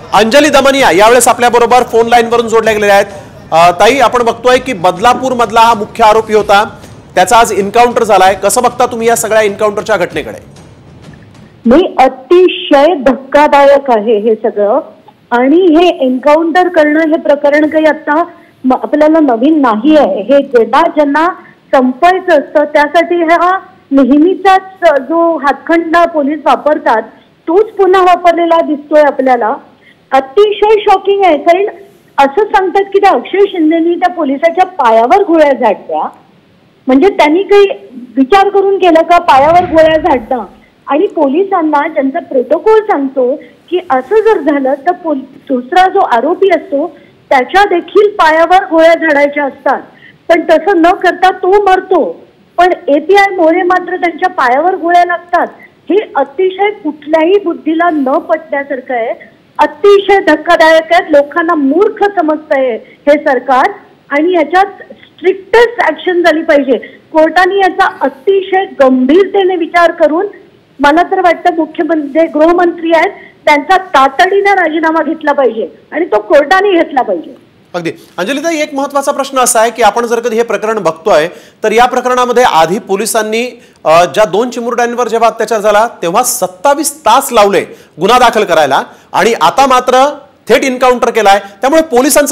अंजली दमनिया यावेळेस आपल्या बरोबर फोन लाईन वरून जोडल्या गेलेल्या आहेत। ताई, आपण बघतोय की बदलापूर मधला हा मुख्य आरोपी होता, त्याचा आज एन्काउंटर झालाय। कसं बघता तुम्ही या सगळ्या एन्काउंटरच्या घटनेकडे? मी अतिशय धक्कादायक आहे हे सगळं, आणि हे एन्काउंटर करणं हे प्रकरण काही आता आपल्याला नवीन नाही आहे। हे ज्यांना संपायचं असतं त्यासाठी हा नेहमीचाच जो हातखंडा पोलीस वापरतात तोच पुन्हा वापरलेला दिसतोय आपल्याला। अतिशय शॉकिंग आहे, कारण असं सांगतात की त्या अक्षय शिंदेनी त्या पोलिसाच्या पायावर गोळ्या झाडल्या। म्हणजे त्यांनी काही विचार करून केलं का पायावर गोळ्या झाडणं? आणि पोलिसांना ज्यांचा प्रोटोकॉल सांगतो की असं जर झालं तर दुसरा जो आरोपी असतो त्याच्या देखील पायावर गोळ्या झाडायच्या असतात, पण तसं न करता तो मरतो, पण API मोरे मात्र त्यांच्या पायावर गोळ्या लागतात। हे अतिशय कुठल्याही बुद्धीला न पटण्यासारखं आहे, अतिशय धक्कादायक आहे। लोकांना मूर्ख समजतंय हे सरकार, आणि याच्यात स्ट्रिक्टेस्ट ऍक्शन झाली पाहिजे। कोर्टाने याचा अतिशय गंभीरतेने विचार करून, मला तर वाटतं मुख्यमंत्री गृहमंत्री आहेत त्यांचा तातडीने राजीनामा घेतला पाहिजे आणि तो कोर्टाने घेतला पाहिजे। अगदी अंजलीताई, एक महत्त्वाचा प्रश्न असा आहे की आपण जर कधी हे प्रकरण बघतोय तर या प्रकरणामध्ये आधी पोलिसांनी ज्या 2 चिमुरड्यांवर जेव्हा अत्याचार झाला तेव्हा 27 तास लावले गुन्हा दाखल करायला, आणि आता मात्र थेट एन्काउंटर केलाय। त्यामुळे पोलिसांचा